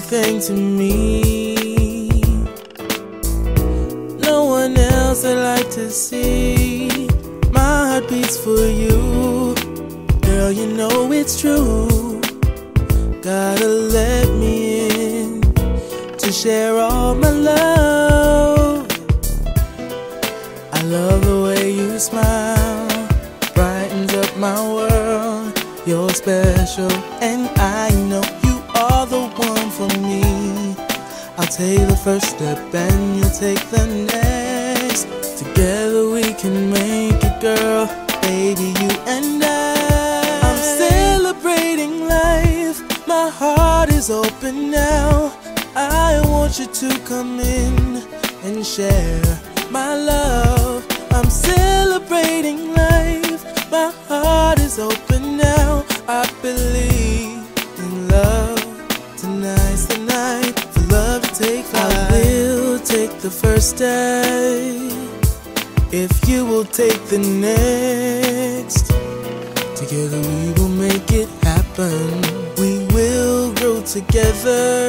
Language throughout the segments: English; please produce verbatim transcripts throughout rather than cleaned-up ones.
everything to me. No one else I'd like to see. My heart beats for you. Girl, you know it's true. Gotta let me in to share all my love. I love the way you smile, brightens up my world. You're special and I know you are the one for me. I'll take the first step and you'll take the next. Together we can make it, girl, baby, you and I. I'm celebrating life, my heart is open now. I want you to come in and share my love. I'm celebrating life, my heart is open now. I believe in love. Tonight's the night for love to take flight. I will take the first step if you will take the next. Together we will make it happen. We will grow together.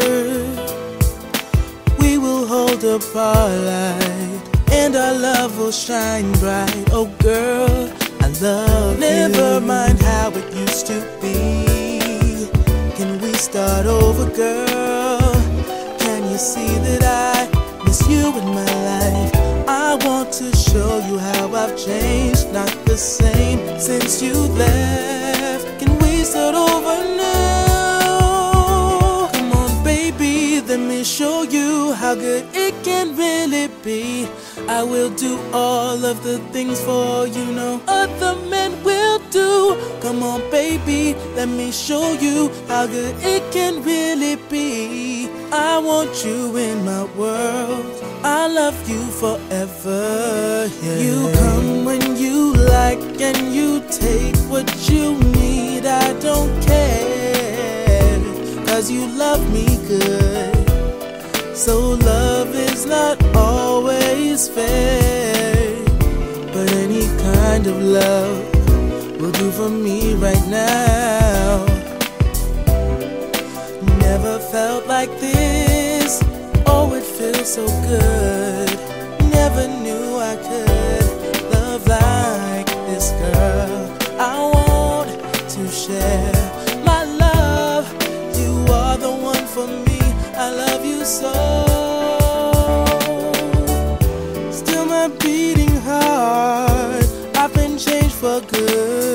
We will hold up our light, and our love will shine bright. Oh girl, I love you. Never mind how it used to be. Can we start over, girl? Can you see that I miss you in my life? I want to show you how I've changed. Not the same since you left. Can we start over now? Come on baby, let me show you how good it can really be. I will do all of the things for you no other men will do. Come on baby, let me show you how good it can really be. I want you in my world, I love you forever, yeah. You come when you like and you take what you need. I don't care, cause you love me good. So love is not always fair, but any kind of love will do for me right now. Never felt like this, oh it feels so good. Never knew I could love like this, girl. I want to share my love. You are the one for me, I love you so. Still my beating heart, I've been changed for good.